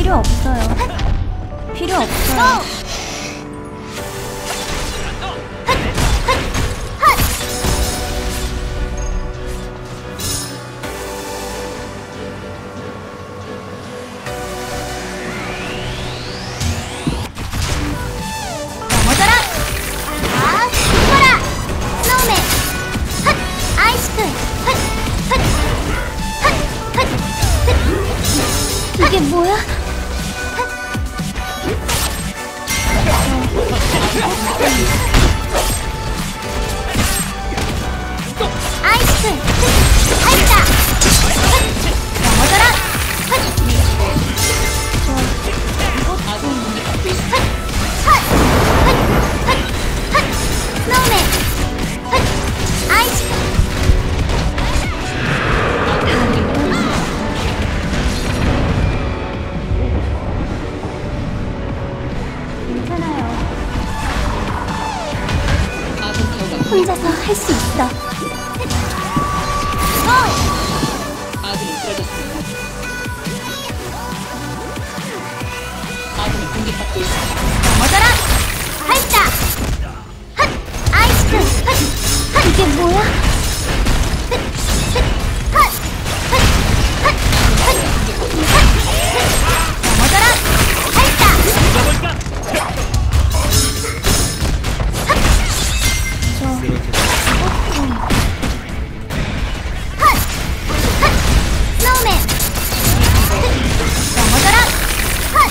필요 없어요. 필요 없어요. 넘어져라! 아, 죽어라! 스노우맨! 핫! 아이스크! 핫! 핫! 핫! 핫! 핫! 이게 뭐야? 아이스크! 핫! 넘어져라! 핫! 핫! 핫! 핫! 스노우맨! 핫! 아이스크! 괜찮아요. 혼자서 할 수 있어. 아군이 쓰러졌습니다. 아군이 공격받고 있습니다. 넘어져라! 발사! 핫! 아이스크! 핫! 핫! 이게 뭐야? 핫! 핫! 핫! 핫! 넘어져라! 발사! 핫! 핫! 스노우맨! 넘어져라! 핫!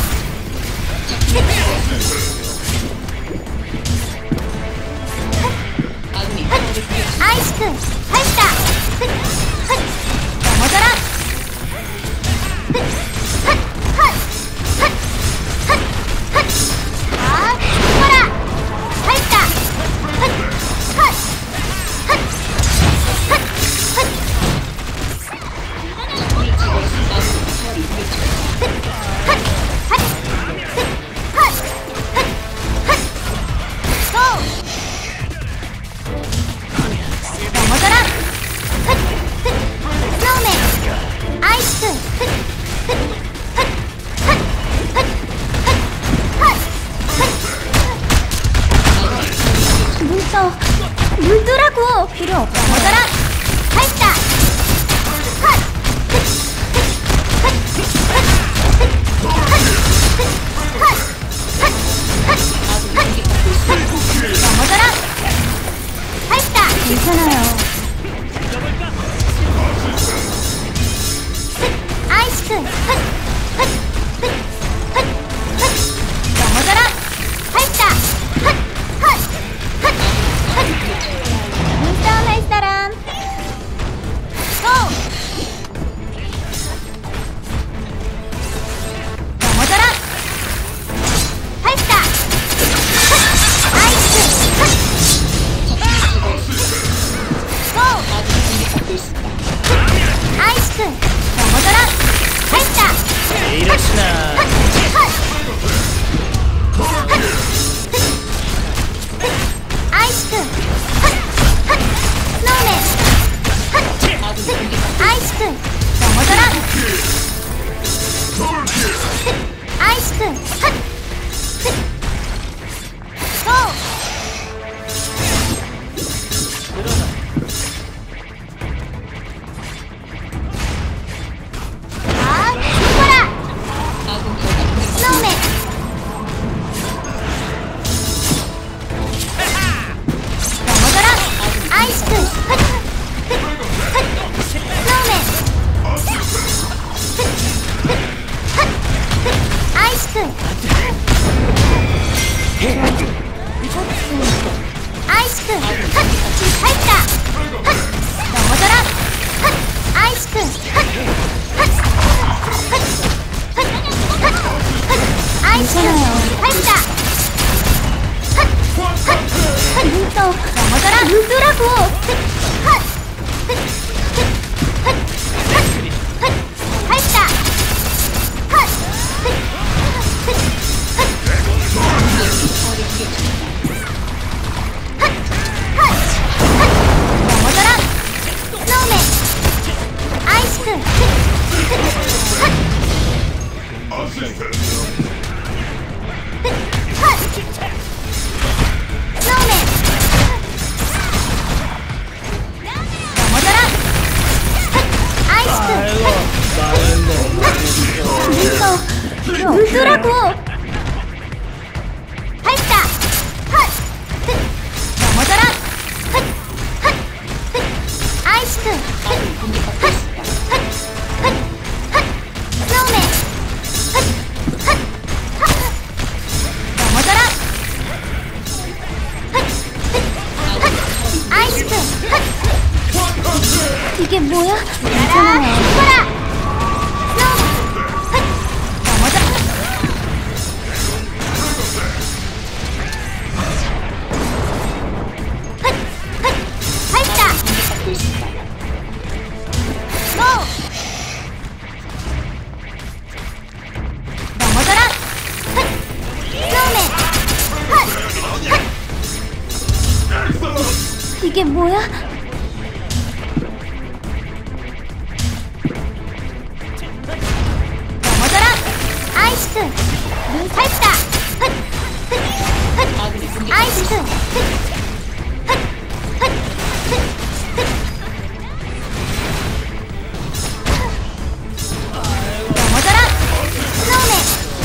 아군이 하나를 공격합니다. 아이스크! 발사! 핫! 넘어져라! 핫! 핫! 핫! 핫! 핫! 아, 죽어라! 발사! 핫! 핫! 핫! 핫! 핫! 적군을 제거했습니다. 아군이 처리 공격합니다. 핫! 핫! 핫! 핫! 고! 넘어져라! 핫! 스노우맨! 아이스크! 핫! 핫! 핫! 핫! 핫! 핫! 물 떠. 물 뜨라고. 필요 없어. 넘어져라! 발사! 핫! 아군이 공격받고 있습니다. 넘어져라! 발사! 괜찮아요. 아이스크! 넘어져라! 발사! 눈싸움 할 사람. 고! 넘어져라! 발사! 아이스크! 고! 아군이 공격받고 있습니다. 아이스크! 넘어져라! 발사! 이러시나 아이스크! 스노우맨! 아군이 공격받고 아이스크! 넘어져라! 아이스크! 고! 아, 죽어라! 아군 결과 스노우맨! 넘어져라! 아이스크! 스노우맨! 괜찮아요. 죽어라! 넘어져! 발사! 공격받고 있습니다. 고! 넘어져라! 스노우맨! 이게 뭐야? 넘어져라! 아이스크! 눈 발사! 아군이 공격받고 아이스크! 있습니다. 넘어져라! 스노우맨!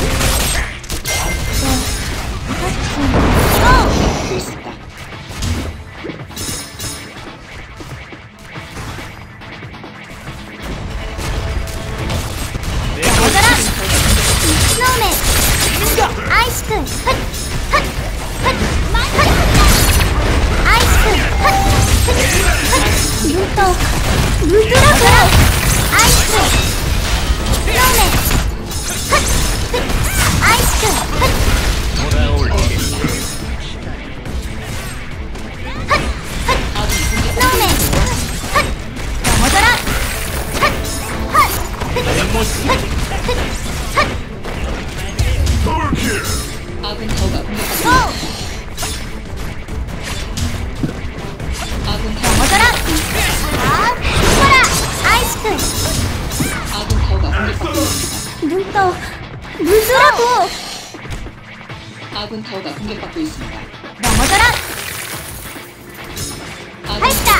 공격받고 있습니다. 넘어져라! 스노우맨! 아이스크! 아이스크! 눈 떠. 물 뜨라고. 아이스크! 스노우맨! 아이스크! 돌아올게. 스노우맨! 넘어져라! 내 모습. 아군 타워가 공격받고 고! 있습니다. 아군 타워 넘어져라! 아, 죽어라! 아이스크! 아군 타워가 공격받고 있습니다. 눈 떠. 물 뜨라고. 아군 타워가 공격받고 있습니다. 넘어져라! 아군 발사!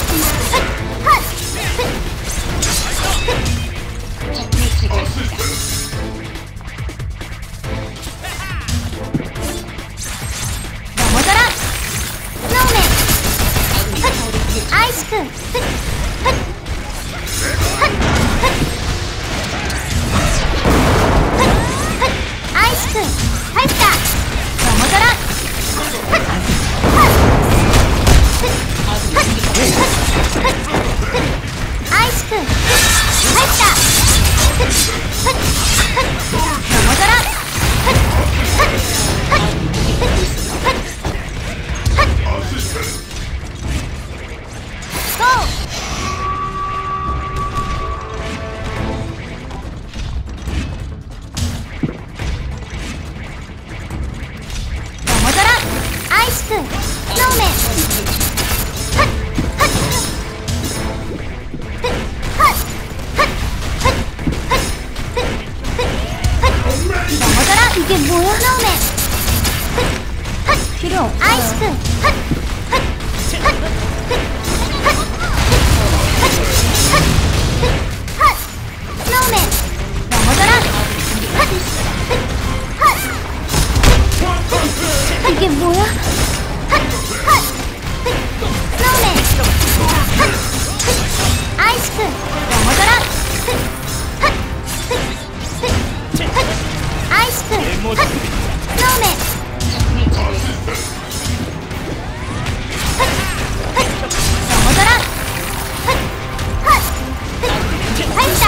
적군을 제거했습니다. 넘어져라! 스노우맨! 아군이 타워를 공격 아이스크! 아이스크! 발사! 넘어져라! 아군이 공격받고 있습니다. 아이스크! 발사! 넘어져라! 공격받고 있습니다. 고! 넘어져라! 아이스크! 스노우맨! 넘어져라! 이게 뭐야? 스노우맨! 필요 없어. 아이스크! 스노우맨! 넘어져라! 이게 뭐야? 스노우맨! 아이스크! 넘어져라! 아이스크! 내 모습. 스노우맨! 적군을 제거했습니다. 넘어져라! 발사!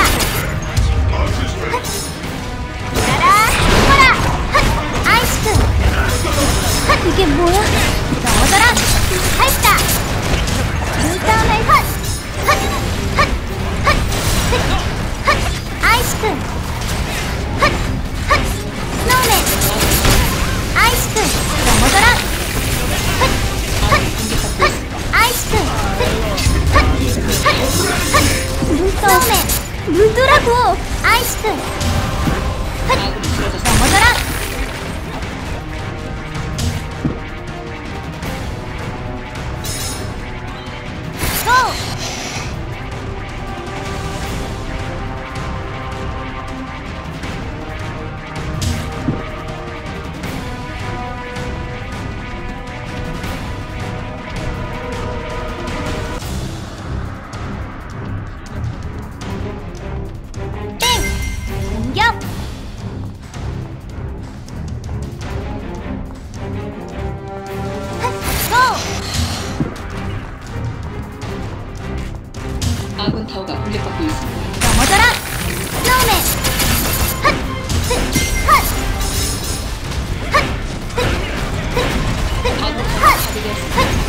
나라! 죽어라! 아이스크! 이게 뭐야? 넘어져라! 발사! 눈싸움을 헛! 아이스크! 스노우맨! 아이스크! 넘어져라! 아이스크! 눈 떠. 스노우맨! 물 뜨라고. 아이스크! 아군이 쓰러졌습니다. 넘어져라! 고! 땡! 공격! 공격받고 있습니다. 넘어져라! 스노우맨! 헛! 헛! 헛! 아군 헛! 타워가 파괴되었습니다.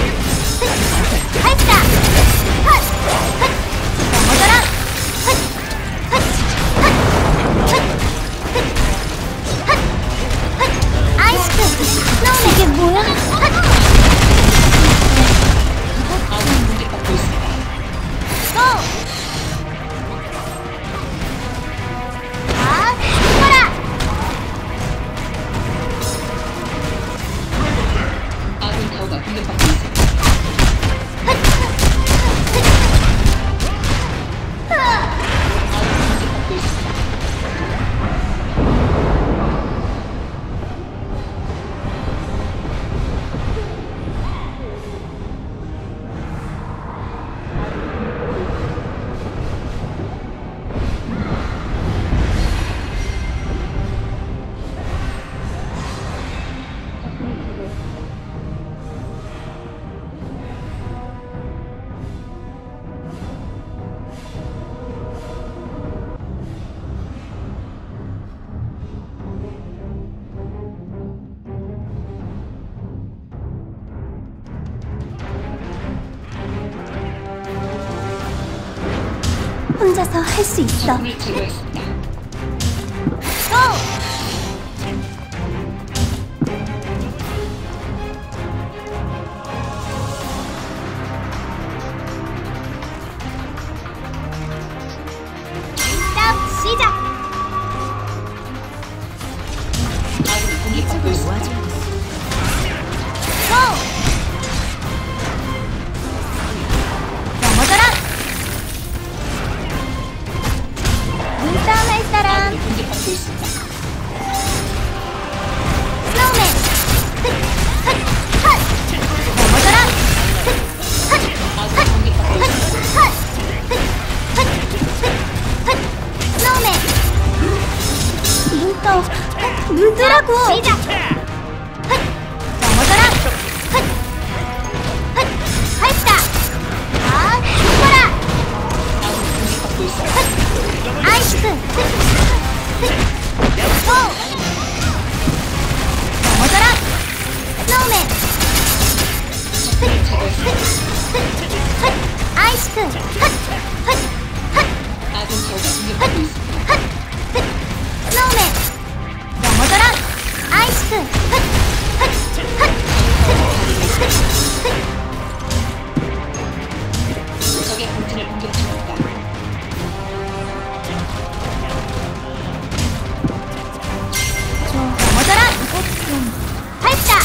발사! 헛! 헛! 넘어져라! 헛! 헛! 헛! 헛! 헛! 헛! 아이스크! 스노우맨! 이게 뭐야? 헛! 아군이 공격받고 있습니다. 고! 아, 죽어라! 아군 타워가 공격받고 있습니다. 아군이 공격받고 있습니다. 혼자서 할 수 있어. 적군을 제거했습니다. 고! 싸움 시작! 아군이 공격받고 있습니다. 고! 넘어져라! 눈싸움 할 사람! 아군이 공격받고 있습니다. 스노우맨! 헛! 헛! 넘어져라! 아군이 공격받고 있습니다. 헛! 헛! 스노우맨! 눈 떠. 눈 뜨라고. 시작! 헛! 넘어져라! 헛! 헛! 발사! 아, 죽어라! 아군이 공격받고 있습니다. 아이스크! 고! 넘어져라! 스노우맨! 적군을 제거했습니다. 아이스크! 헛! 헛! 헛! 아군 타워가 공격받고 있습니다. 헛! 스노우맨! 넘어져라! 아이스크! 헛! 헛! 헛! 적의 본진을 공격 중입니다. 넘어져라! 발사!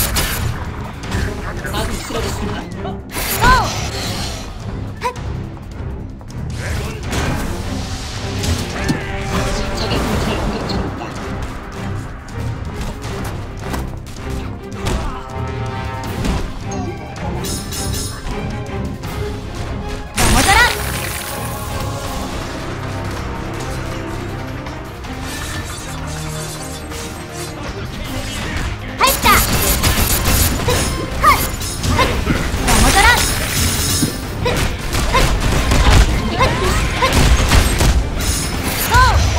아군이 쓰러졌습니다. 고! 헛! 적의 본진을 공격 중입니다. 넘어져라! 발사! 헛! 헛! 넘어져라! 헛! 헛! 헛! 고!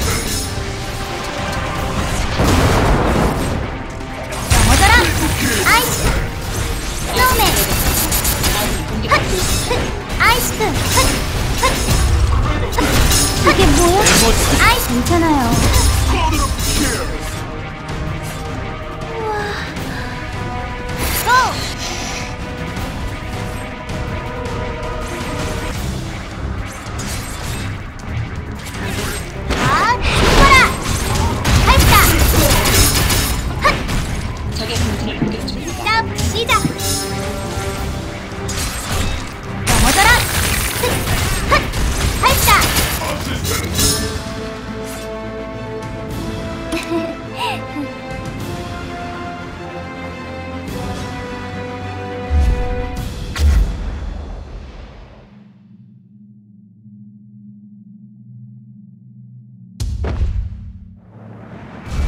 넘어져라! 아이스! 스노우맨! 아군이 공격받고 있습니다. 아이스크! 헛! 헛! 이게 뭐야? 아이스! 괜찮아요. 고! 아, 죽어라! 발사! 헛! 적의 본진을 공격 중입니다. 싸움 시작! 넘어져라! 헛! 발사!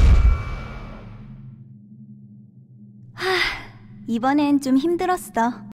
이번엔 좀 힘들었어.